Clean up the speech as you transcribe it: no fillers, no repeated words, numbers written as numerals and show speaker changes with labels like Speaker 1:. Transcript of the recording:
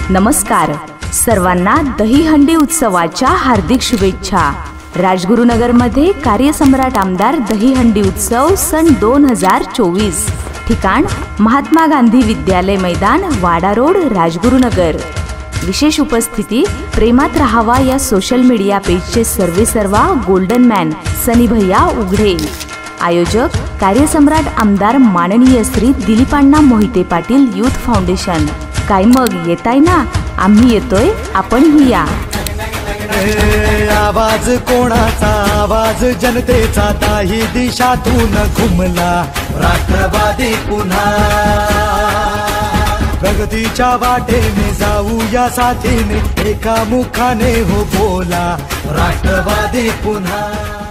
Speaker 1: नमस्कार, सर्वांना दहीहंडी उत्सवाच्या हार्दिक शुभेच्छा। राजगुरुनगरमध्ये कार्यसम्राट आमदार दहीहंडी उत्सव सन 2024। ठिकाण महात्मा गांधी विद्यालय मैदान, वाडा रोड, राजगुरुनगर। विशेष उपस्थिती प्रेमात राहावा या सोशल मीडिया पेजचे सर्वेसर्वा गोल्डन मॅन सनी भैया उघडे। आयोजक कार्यसम्राट आमदार माननीय श्री दिलीपांना मोहिते पाटील यूथ फाउंडेशन। काय मग येताय ना? आम्ही येतोय, आपणही या।
Speaker 2: आवाज कोणाचा? आवाज जनतेचा। ताही दिशातून घुमला राष्ट्रवादी पुन्हा। प्रगतीच्या वाटेने जाऊया साथीने, एका मुखाने हो बोला राष्ट्रवादी पुन्हा।